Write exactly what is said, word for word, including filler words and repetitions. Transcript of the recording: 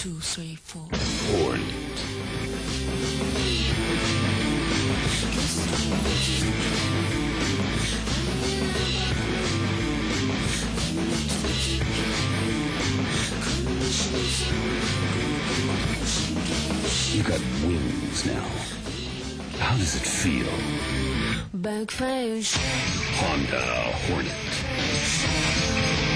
two, three, four. Hornet. You got wings now. How does it feel? Backface. Honda Hornet.